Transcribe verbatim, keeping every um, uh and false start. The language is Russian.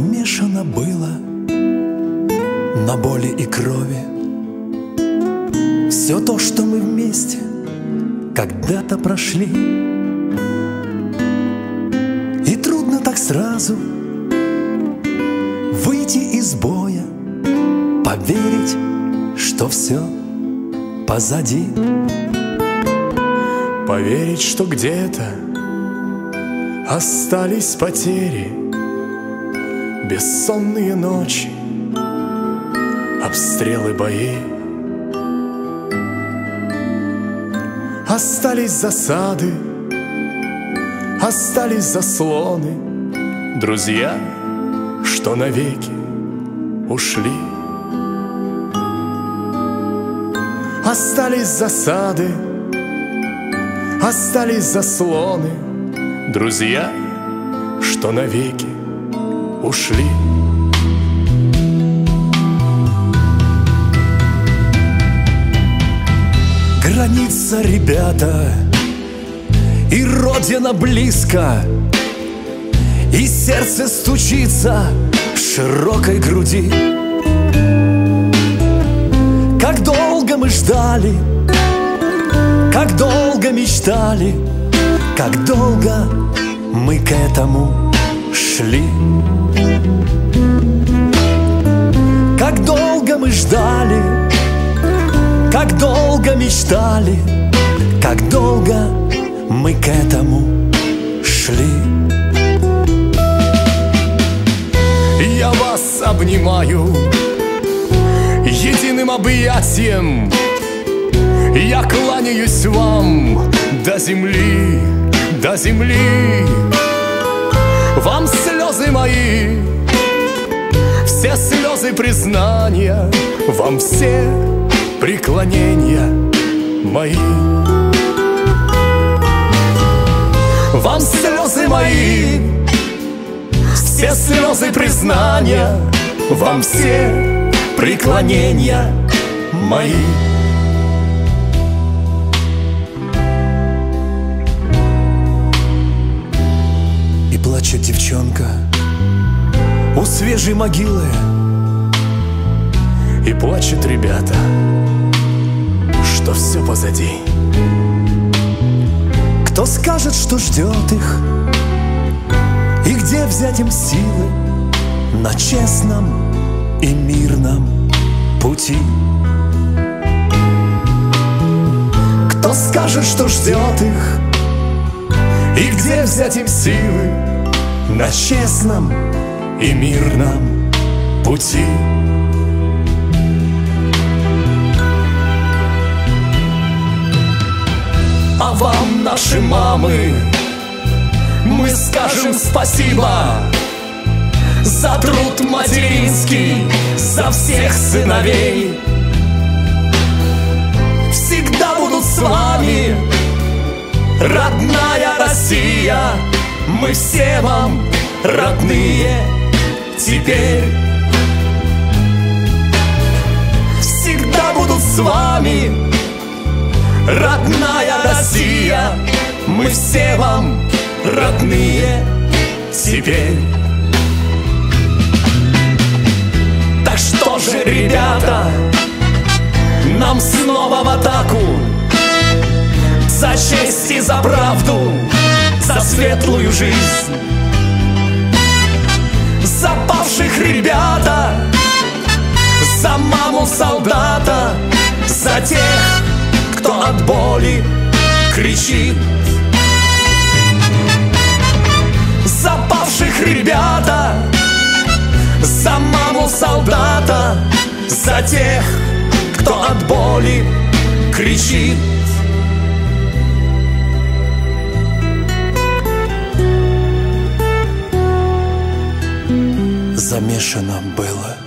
Замешано было на боли и крови все то, что мы вместе когда-то прошли. И трудно так сразу выйти из боя, поверить, что все позади. Поверить, что где-то остались потери, бессонные ночи, обстрелы, бои. Остались засады, остались заслоны, друзья, что навеки ушли. Остались засады, остались заслоны, друзья, что навеки ушли. Граница, ребята, и родина близко, и сердце стучится в широкой груди. Как долго мы ждали, как долго мечтали, как долго мы к этому шли. Как долго мы ждали, как долго мечтали, как долго мы к этому шли. Я вас обнимаю единым объятием, я кланяюсь вам до земли, до земли. Вам слезы мои, все слезы признания, вам все преклонения мои. Вам слезы мои, все слезы признания, вам все преклонения мои. И плачет девчонка у свежей могилы, и плачут ребята, что все позади. Кто скажет, что ждет их, и где взять им силы на честном и мирном пути? Кто скажет, что ждет их, и где взять им силы на честном и мирном пути? А вам, наши мамы, мы скажем спасибо за труд материнский, за всех сыновей. Всегда будут с вами, родная Россия, мы все вам родные теперь. Всегда будут с вами, родная Россия, мы все вам родные теперь. Так что же, ребята, нам снова в атаку за честь и за правду, за светлую жизнь, за павших, ребята, за маму солдата, за тех, кто от боли кричит. За павших, ребята, за маму солдата, за тех, кто от боли кричит. Замешано было